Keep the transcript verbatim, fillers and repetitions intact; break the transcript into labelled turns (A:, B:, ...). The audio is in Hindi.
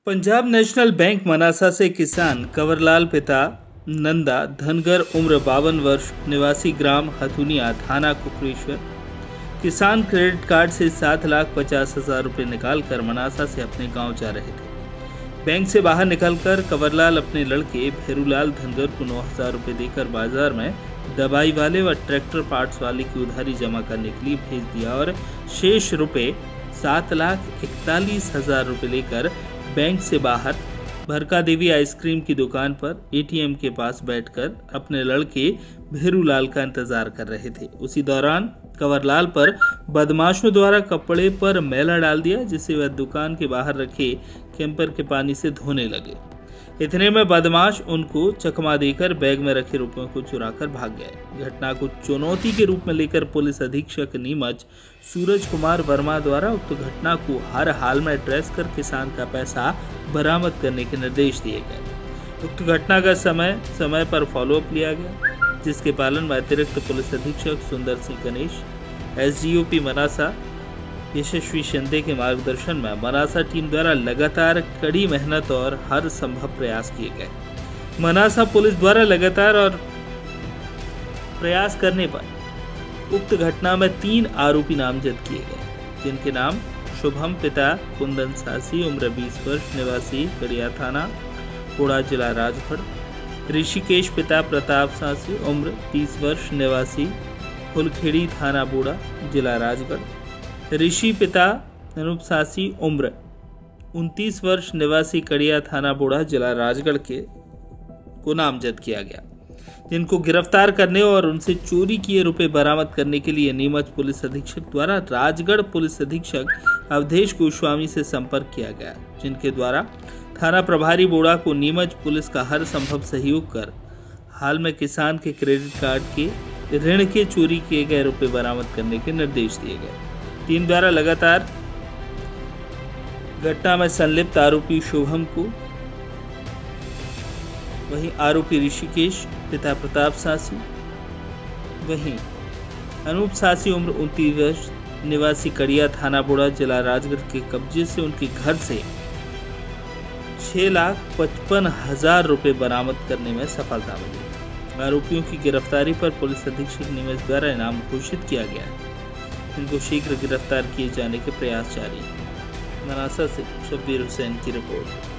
A: पंजाब नेशनल बैंक मनासा से किसान कंवरलाल पिता नंदा धनगर उम्र बावन वर्ष निवासी ग्राम हथुनिया थाना कुकरेश्वर किसान क्रेडिट कार्ड से सात लाख पचास हजार रुपये निकालकर मनासा से अपने गांव जा रहे थे। बैंक से बाहर निकलकर कंवरलाल अपने लड़के भेरूलाल धनगर को नौ हजार रुपये देकर बाजार में दवाई वाले व ट्रैक्टर पार्ट्स वाले की उधारी जमा करने के लिए भेज दिया और शेष रुपये सात लाख इकतालीस हजार रुपये लेकर बैंक से बाहर भरका देवी आइसक्रीम की दुकान पर एटीएम के पास बैठकर अपने लड़के भेरूलाल का इंतजार कर रहे थे। उसी दौरान कंवरलाल पर बदमाशों द्वारा कपड़े पर मैला डाल दिया, जिसे वह दुकान के बाहर रखे कैंपर के पानी से धोने लगे। इतने में बदमाश उनको चकमा देकर बैग में रखे रुपयों को चुराकर भाग गए। घटना को चुनौती के रूप में लेकर पुलिस अधीक्षक नीमच सूरज कुमार वर्मा द्वारा उक्त घटना को हर हाल में ट्रेस कर किसान का पैसा बरामद करने के निर्देश दिए गए। उक्त घटना का समय समय पर फॉलोअप लिया गया, जिसके पालन में अतिरिक्त पुलिस अधीक्षक सुंदर सिंह गणेश, एसडीओपी मनासा यशस्वी शिंदे के मार्गदर्शन में मनासा टीम द्वारा लगातार कड़ी मेहनत और हर संभव प्रयास किए गए। मनासा पुलिस द्वारा लगातार और प्रयास करने पर उक्त घटना में तीन आरोपी नामजद किए गए, जिनके नाम शुभम पिता कुंदन सासी उम्र बीस वर्ष निवासी कड़िया थाना पोड़ा जिला राजगढ़, ऋषिकेश पिता प्रताप सासी उम्र तीस वर्ष निवासी फुलखेड़ी थाना बोड़ा जिला राजगढ़, ऋषि पिता अनूप सासी उम्र उनतीस वर्ष निवासी कड़िया थाना बोड़ा जिला राजगढ़ के को नामजद किया गया, जिनको गिरफ्तार करने और उनसे चोरी किए रुपए बरामद करने के लिए नीमच पुलिस अधीक्षक द्वारा राजगढ़ पुलिस अधीक्षक अवधेश गोस्वामी से संपर्क किया गया, जिनके द्वारा थाना प्रभारी बोड़ा को नीमच पुलिस का हर संभव सहयोग कर हाल में किसान के क्रेडिट कार्ड के ऋण के चोरी किए गए रुपए बरामद करने के निर्देश दिए गए। टीम द्वारा लगातार घटना में संलिप्त आरोपी शुभम को, वहीं आरोपी ऋषिकेश पिता प्रताप सासी, वहीं अनूप सासी उम्र उनतीस वर्ष निवासी कड़िया थाना बोड़ा जिला राजगढ़ के कब्जे से उनके घर से छह लाख पचपन हजार रुपये बरामद करने में सफलता मिली। आरोपियों की गिरफ्तारी पर पुलिस अधीक्षक नीमच द्वारा इनाम घोषित किया गया है। इनको शीघ्र गिरफ्तार किए जाने के प्रयास जारी हैं। मनासा से शब्बीर हुसैन की रिपोर्ट।